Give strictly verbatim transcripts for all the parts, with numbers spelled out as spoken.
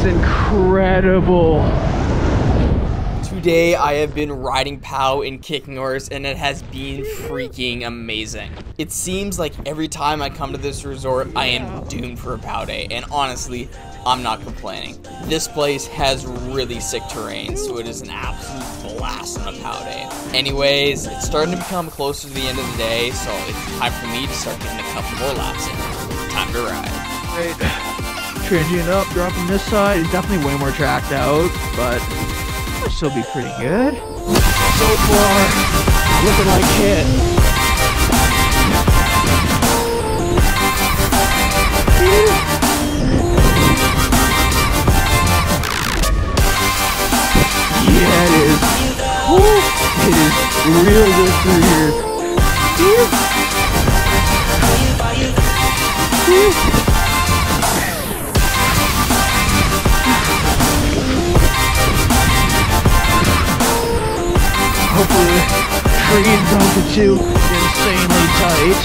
incredible. Today I have been riding POW in kicking horse and it has been freaking amazing. It seems like every time I come to this resort I am doomed for a POW day, and honestly I'm not complaining. This place has really sick terrain, so it is an absolute blast on a POW day. Anyways, it's starting to become closer to the end of the day, so it's time for me to start getting a couple more laps in. Time to ride. Right. Transient up, dropping this side. It's definitely way more tracked out, but it'll still be pretty good. So far, looking like hit. Yeah, it is. Woo. It is real good through here. Woo. Woo. Hopefully the train's on the two insanely tight.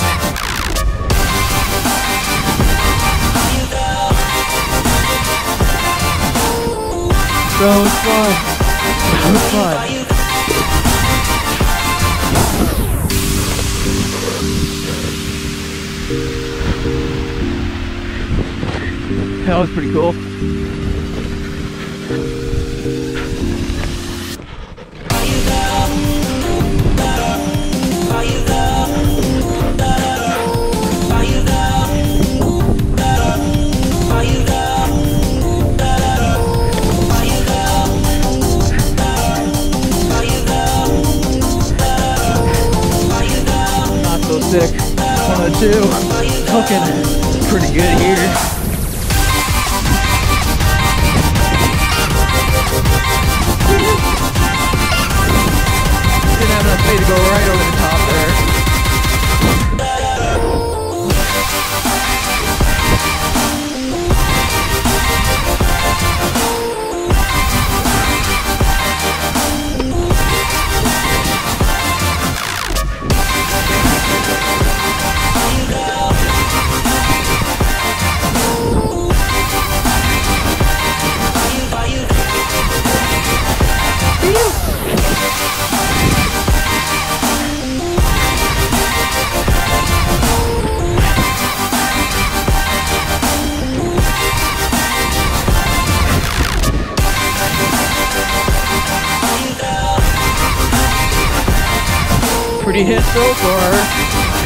That was fun. That was fun. That was pretty cool. Not so sick. One or two. Looking pretty good here. Didn't have enough space to go right over the top there. Pretty hit so far.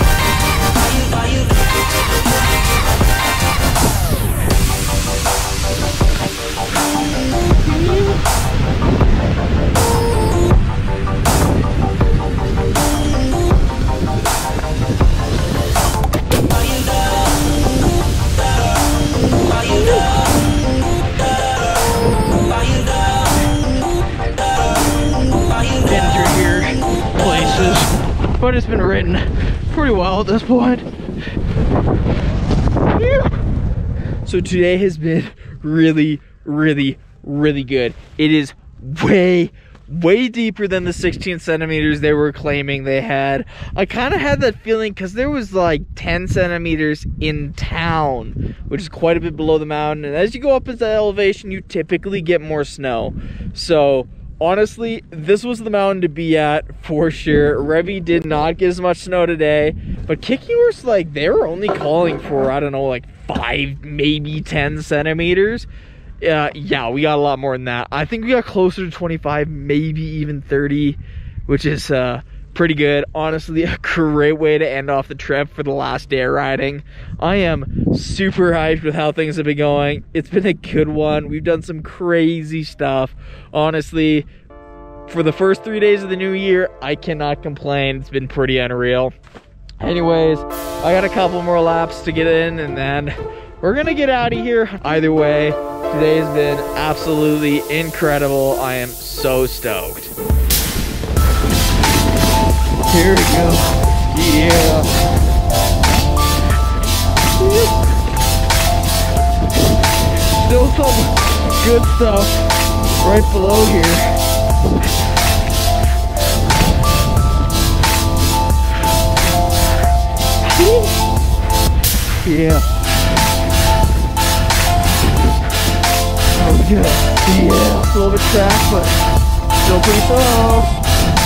Getting through here places. But it's been written pretty well at this point. So today has been really, really, really good. It is way, way deeper than the sixteen centimeters they were claiming they had. I kind of had that feeling because there was like ten centimeters in town, which is quite a bit below the mountain. And as you go up into elevation, you typically get more snow. So honestly, this was the mountain to be at for sure. Revy did not get as much snow today, but Kicking Horse, like, they were only calling for, I don't know, like five, maybe ten centimeters. Uh, yeah, we got a lot more than that. I think we got closer to twenty-five, maybe even thirty, which is uh, pretty good. Honestly, a great way to end off the trip for the last day of riding. I am super hyped with how things have been going. It's been a good one. We've done some crazy stuff. Honestly, for the first three days of the new year, I cannot complain. It's been pretty unreal. Anyways, I got a couple more laps to get in and then we're gonna get out of here. Either way, today has been absolutely incredible. I am so stoked. Here we go. Yeah. Still some good stuff right below here. Yeah. good. Yeah, it's a little bit track, but still pretty soft.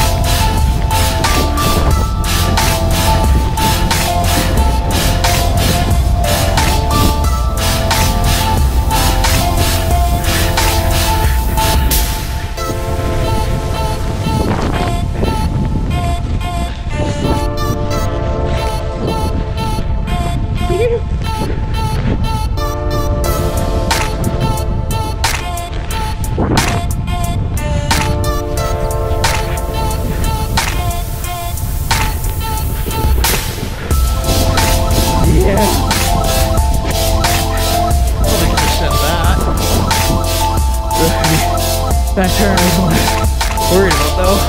That turn is what I'm worried about though.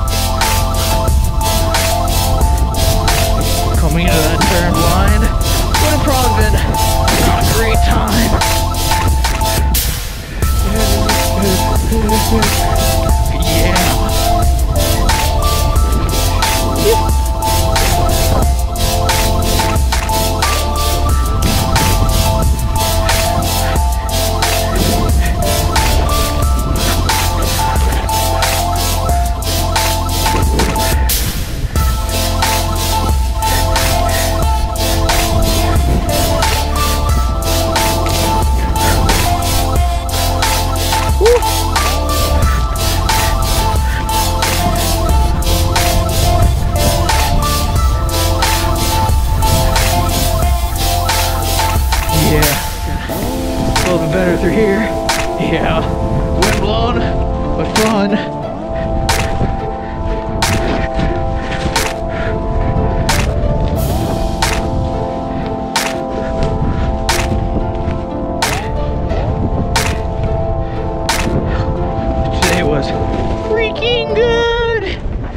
Coming into that turn blind would have probably been not a great time. Yeah. Better through here. Yeah. Wind blown, but fun. Today was freaking good.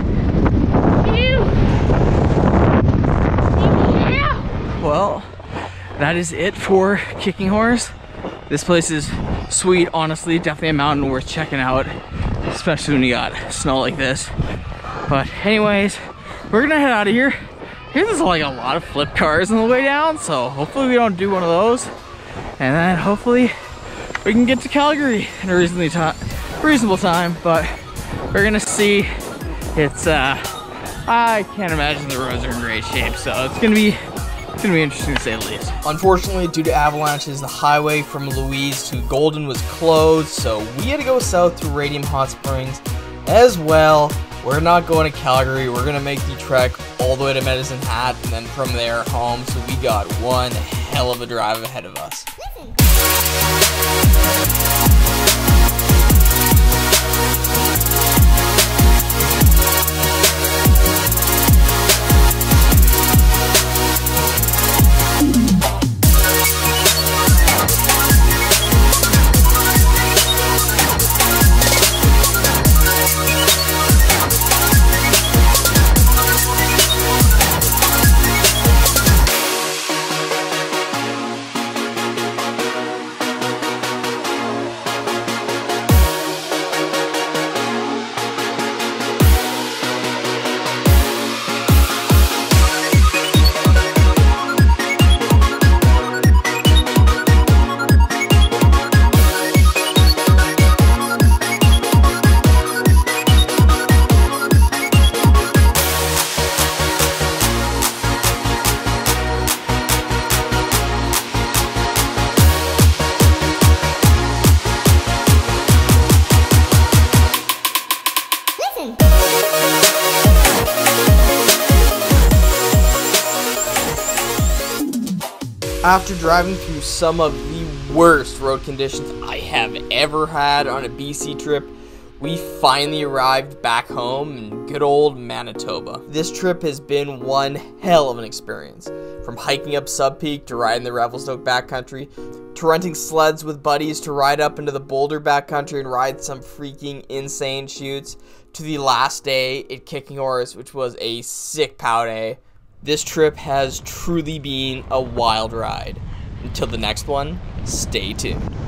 Yeah. Well, that is it for Kicking Horse. This place is sweet, honestly, definitely a mountain worth checking out, especially when you got snow like this. But anyways, we're gonna head out of here. Here's like a lot of flip cars on the way down, so hopefully we don't do one of those. And then hopefully we can get to Calgary in a reasonably time, reasonable time, but we're gonna see. It's, uh, I can't imagine the roads are in great shape, so it's gonna be It's gonna be interesting to say the least. Unfortunately, due to avalanches, the highway from Louise to Golden was closed, so we had to go south to Radium Hot Springs as well. We're not going to Calgary. We're gonna make the trek all the way to Medicine Hat and then from there home, so we got one hell of a drive ahead of us. After driving through some of the worst road conditions I have ever had on a B C trip, we finally arrived back home in good old Manitoba. This trip has been one hell of an experience. From hiking up Sub Peak to riding the Revelstoke backcountry, to renting sleds with buddies to ride up into the Boulder backcountry and ride some freaking insane chutes, to the last day at Kicking Horse, which was a sick pow day. This trip has truly been a wild ride. Until the next one, stay tuned.